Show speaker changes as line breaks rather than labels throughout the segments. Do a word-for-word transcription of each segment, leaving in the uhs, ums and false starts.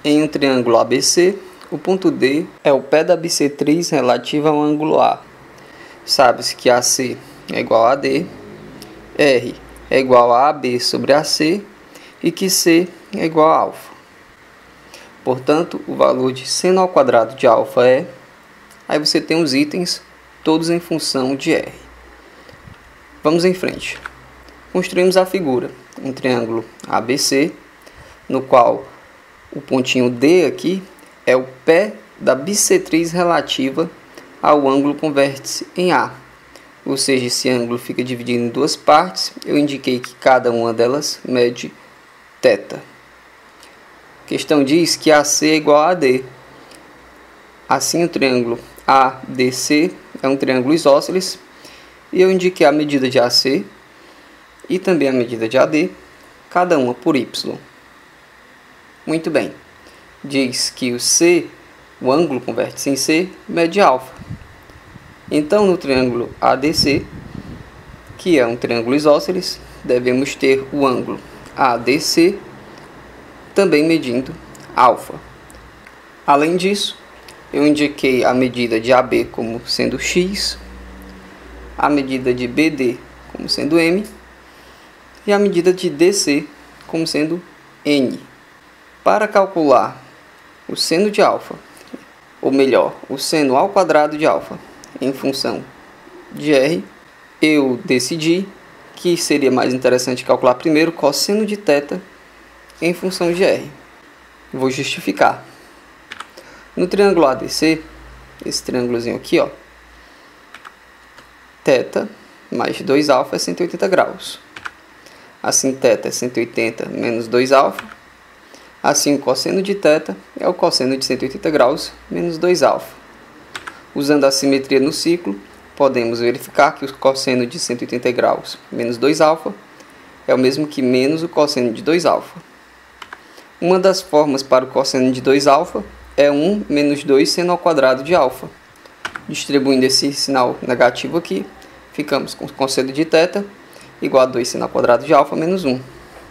Em um triângulo A B C, o ponto D é o pé da bissetriz relativa ao ângulo A. Sabe-se que A C é igual a D, R é igual a AB sobre A C e que C é igual a alfa. Portanto, o valor de seno ao quadrado de alfa é... Aí você tem os itens, todos em função de R. Vamos em frente. Construímos a figura, um triângulo A B C, no qual o pontinho D aqui é o pé da bissetriz relativa ao ângulo com vértice em A. Ou seja, esse ângulo fica dividido em duas partes. Eu indiquei que cada uma delas mede θ. A questão diz que A C é igual a AD. Assim, o triângulo A D C é um triângulo isósceles. E eu indiquei a medida de A C e também a medida de A D, cada uma por Y. Muito bem. Diz que o C, o ângulo com vértice em C, mede alfa. Então, no triângulo A D C, que é um triângulo isósceles, devemos ter o ângulo A D C também medindo alfa. Além disso, eu indiquei a medida de A B como sendo x, a medida de B D como sendo m e a medida de D C como sendo n. Para calcular o seno de alfa, ou melhor, o seno ao quadrado de alfa em função de R, eu decidi que seria mais interessante calcular primeiro o cosseno de θ em função de R. Vou justificar. No triângulo A D C, esse triângulozinho aqui, ó, θ mais dois alfa é cento e oitenta graus. Assim, θ é cento e oitenta menos dois alfa. Assim, o cosseno de θ é o cosseno de cento e oitenta graus menos dois alfa. Usando a simetria no ciclo, podemos verificar que o cosseno de cento e oitenta graus menos dois alfa é o mesmo que menos o cosseno de dois alfa. Uma das formas para o cosseno de dois alfa é um menos dois seno ao quadrado de alfa. Distribuindo esse sinal negativo aqui, ficamos com o cosseno de θ igual a dois seno ao quadrado de alfa menos um.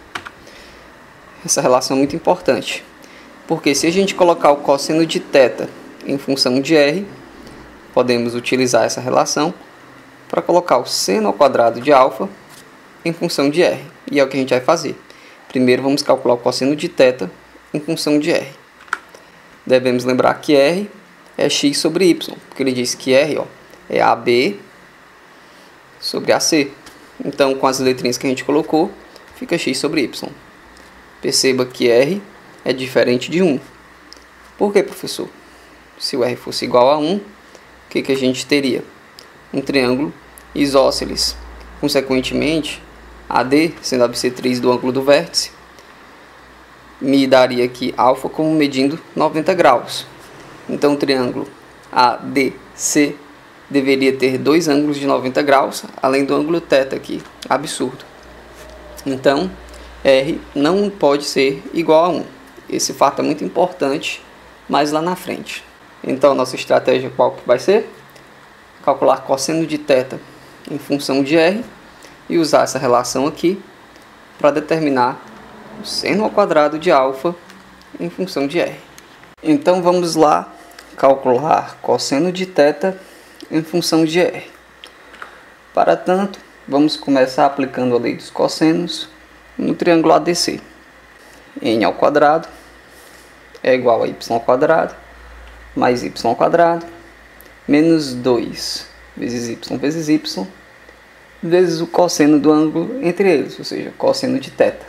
Essa relação é muito importante, porque se a gente colocar o cosseno de θ em função de R, podemos utilizar essa relação para colocar o seno ao quadrado de alfa em função de R. E é o que a gente vai fazer. Primeiro vamos calcular o cosseno de θ em função de R. Devemos lembrar que R é x sobre y, porque ele diz que R ó, é A B sobre A C. Então, com as letrinhas que a gente colocou, fica x sobre y. Perceba que R é diferente de um. Por que, professor? Se o R fosse igual a um, o que, que a gente teria? Um triângulo isósceles. Consequentemente, A D, sendo a bissetriz do ângulo do vértice, me daria aqui alfa como medindo noventa graus. Então, o triângulo A D C deveria ter dois ângulos de noventa graus, além do ângulo θ aqui. Absurdo. Então, R não pode ser igual a um. Esse fato é muito importante, mas lá na frente. Então, nossa estratégia qual que vai ser? Calcular cosseno de θ em função de R e usar essa relação aqui para determinar o seno ao quadrado de alfa em função de R. Então, vamos lá calcular cosseno de θ em função de R. Para tanto, vamos começar aplicando a lei dos cossenos no triângulo A D C. N ao quadrado é igual a y ao quadrado mais y ao quadrado menos dois vezes y vezes y vezes o cosseno do ângulo entre eles, ou seja, cosseno de θ.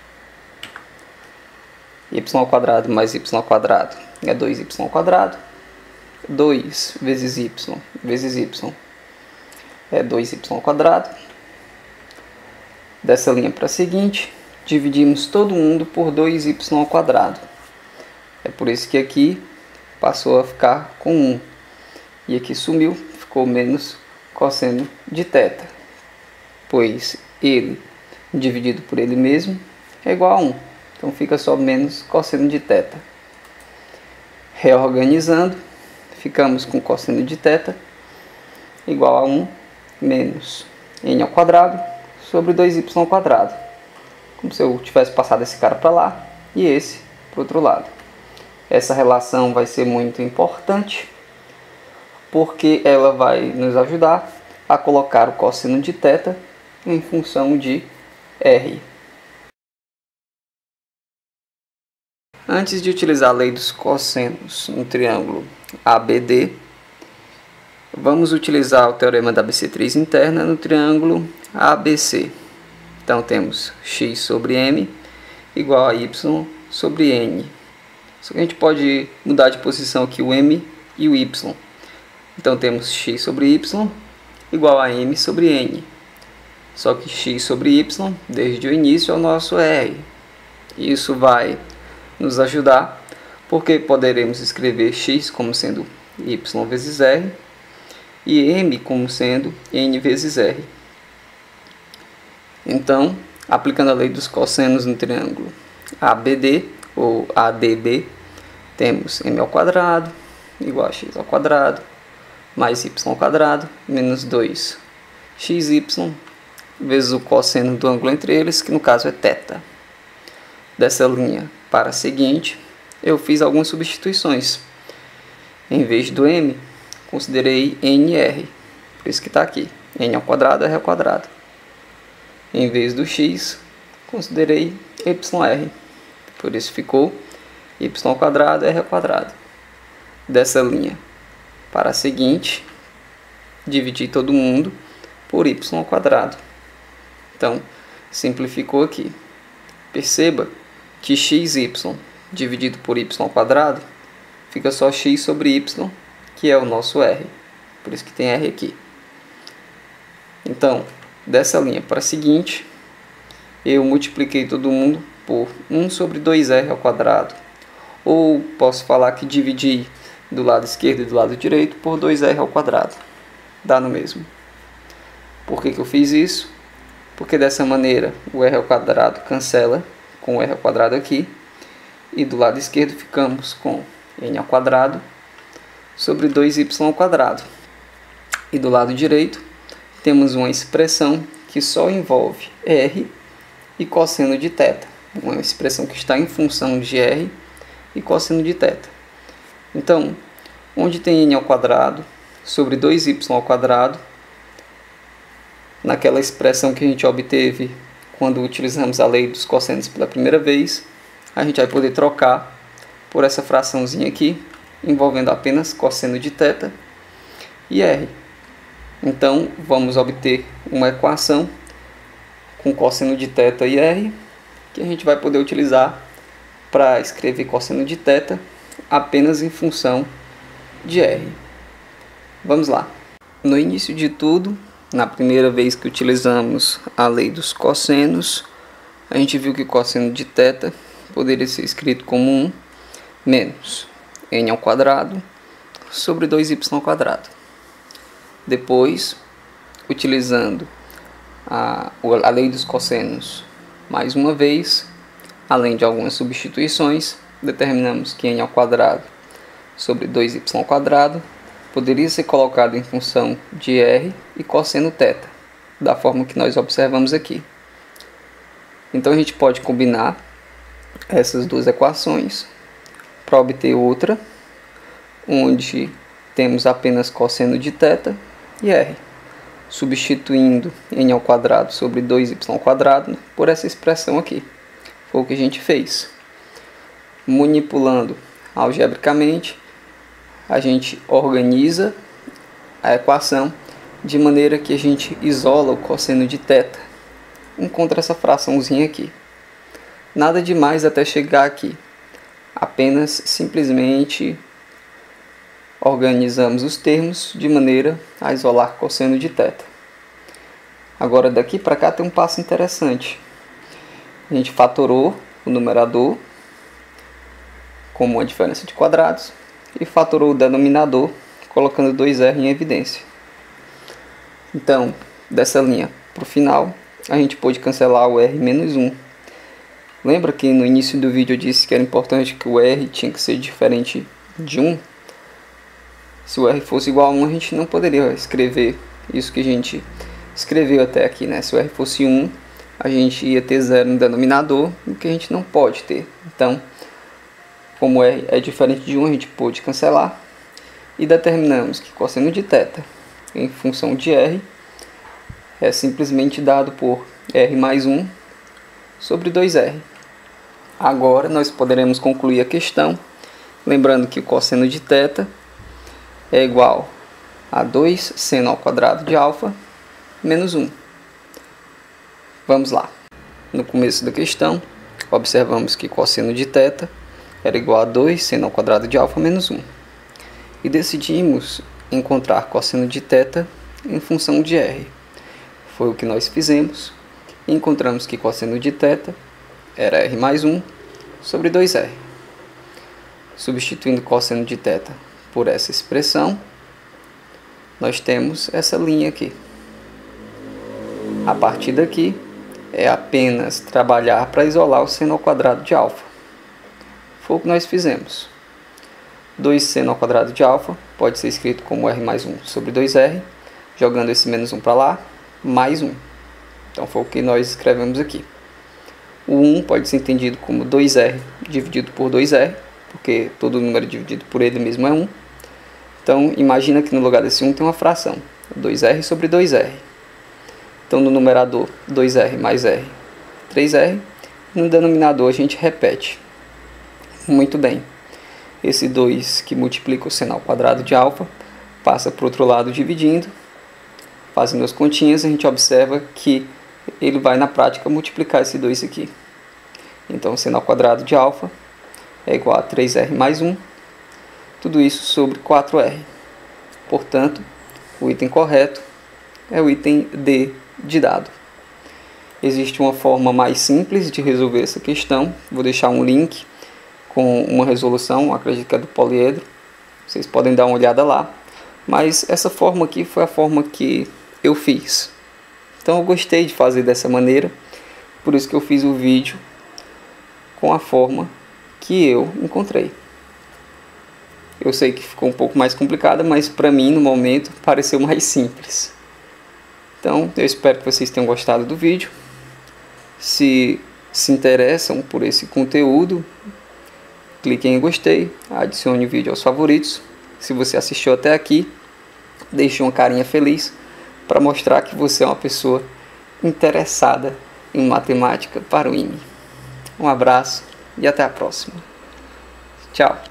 Y ao quadrado mais y ao quadrado é dois y ao quadrado. dois vezes y vezes y é dois y ao quadrado. Dessa linha para a seguinte, dividimos todo mundo por dois y ao quadrado. É por isso que aqui passou a ficar com um. E aqui sumiu, ficou menos cosseno de θ. Pois ele dividido por ele mesmo é igual a um. Então fica só menos cosseno de θ. Reorganizando, ficamos com cosseno de θ igual a um menos n ao quadrado sobre dois y ao quadrado. Como se eu tivesse passado esse cara para lá e esse para o outro lado. Essa relação vai ser muito importante, porque ela vai nos ajudar a colocar o cosseno de θ em função de R. Antes de utilizar a lei dos cossenos no triângulo A B D, vamos utilizar o teorema da bissetriz interna no triângulo A B C. Então temos x sobre m igual a y sobre n. Só que a gente pode mudar de posição aqui o m e o y. Então temos x sobre y igual a m sobre n. Só que x sobre y, desde o início, é o nosso R. Isso vai nos ajudar, porque poderemos escrever x como sendo y vezes r e m como sendo n vezes r. Então, aplicando a lei dos cossenos no triângulo A B D ou A D B, temos m ao quadrado igual a x ao quadrado mais y ao quadrado menos dois x y vezes o cosseno do ângulo entre eles, que no caso é θ. Dessa linha para a seguinte, eu fiz algumas substituições. Em vez do m, considerei nr, por isso que está aqui, n ao quadrado, r ao quadrado. Em vez do x, considerei yr, por isso ficou y ao quadrado, r ao quadrado. Dessa linha para a seguinte, dividi todo mundo por y ao quadrado. Então, simplificou aqui. Perceba que xy dividido por y ao quadrado fica só x sobre y, que é o nosso r. Por isso que tem r aqui. Então, dessa linha para a seguinte, eu multipliquei todo mundo por um sobre dois r ao quadrado. Ou posso falar que dividi do lado esquerdo e do lado direito por dois r ao quadrado. Dá no mesmo. Por que que eu fiz isso? Porque dessa maneira o r ao quadrado cancela com o r ao quadrado aqui. E do lado esquerdo ficamos com n ao quadrado sobre dois y ao quadrado. E do lado direito temos uma expressão que só envolve r e cosseno de θ. Uma expressão que está em função de r e cosseno de θ. Então, onde tem n ao quadrado sobre dois y ao quadrado, naquela expressão que a gente obteve quando utilizamos a lei dos cossenos pela primeira vez, a gente vai poder trocar por essa fraçãozinha aqui, envolvendo apenas cosseno de θ e r. Então, vamos obter uma equação com cosseno de θ e r, que a gente vai poder utilizar para escrever cosseno de θ apenas em função de r. Vamos lá. No início de tudo, na primeira vez que utilizamos a lei dos cossenos, a gente viu que o cosseno de θ poderia ser escrito como um menos n ao quadrado sobre dois y ao quadrado. Depois, utilizando a, a lei dos cossenos mais uma vez, além de algumas substituições, determinamos que n ao quadrado sobre dois y ao quadrado poderia ser colocado em função de r e cosseno θ, da forma que nós observamos aqui. Então a gente pode combinar essas duas equações para obter outra, onde temos apenas cosseno de θ e r, substituindo n ao quadrado sobre dois y ao quadrado por essa expressão aqui. Foi o que a gente fez. Manipulando algebricamente, a gente organiza a equação de maneira que a gente isola o cosseno de θ. Encontra essa fraçãozinha aqui. Nada demais até chegar aqui. Apenas simplesmente organizamos os termos de maneira a isolar cosseno de θ. Agora daqui para cá tem um passo interessante. A gente fatorou o numerador como uma diferença de quadrados e fatorou o denominador colocando dois r em evidência. Então, dessa linha para o final, a gente pôde cancelar o r menos um. Lembra que no início do vídeo eu disse que era importante que o r tinha que ser diferente de um? Se o r fosse igual a um, a gente não poderia escrever isso que a gente escreveu até aqui, né? Se o r fosse um, a gente ia ter zero no denominador, o que a gente não pode ter. Então, como R é diferente de um, a gente pôde cancelar. E determinamos que cosseno de θ em função de R é simplesmente dado por R mais um sobre dois R. Agora nós poderemos concluir a questão, lembrando que o cosseno de θ é igual a dois seno ao quadrado de alfa menos um. Vamos lá. No começo da questão, observamos que cosseno de θ era igual a dois seno ao quadrado de alfa menos um. E decidimos encontrar cosseno de θ em função de R. Foi o que nós fizemos. E encontramos que cosseno de θ era R mais um sobre dois R. Substituindo cosseno de θ por essa expressão, nós temos essa linha aqui. A partir daqui, é apenas trabalhar para isolar o seno ao quadrado de alfa. Foi o que nós fizemos. dois seno ao quadrado de alfa pode ser escrito como R mais um sobre dois R, jogando esse menos um para lá, mais um. Então foi o que nós escrevemos aqui. O um pode ser entendido como dois R dividido por dois R, porque todo número dividido por ele mesmo é um. Então imagina que no lugar desse um tem uma fração, dois R sobre dois R. Então no numerador, dois R mais R, três R. No denominador a gente repete. Muito bem. Esse dois que multiplica o seno ao quadrado de alfa passa para o outro lado dividindo. Fazendo as continhas, a gente observa que ele vai na prática multiplicar esse dois aqui. Então seno ao quadrado de alfa é igual a três R mais um. Tudo isso sobre quatro R. Portanto, o item correto é o item D de dado. Existe uma forma mais simples de resolver essa questão. Vou deixar um link com uma resolução, acredito que é do poliedro. Vocês podem dar uma olhada lá. Mas essa forma aqui foi a forma que eu fiz. Então eu gostei de fazer dessa maneira. Por isso que eu fiz o vídeo com a forma que eu encontrei. Eu sei que ficou um pouco mais complicada, mas para mim no momento pareceu mais simples. Então eu espero que vocês tenham gostado do vídeo. Se se interessam por esse conteúdo, cliquem em gostei, adicione o vídeo aos favoritos. Se você assistiu até aqui, deixe uma carinha feliz para mostrar que você é uma pessoa interessada em matemática para o I M E. Um abraço e até a próxima. Tchau.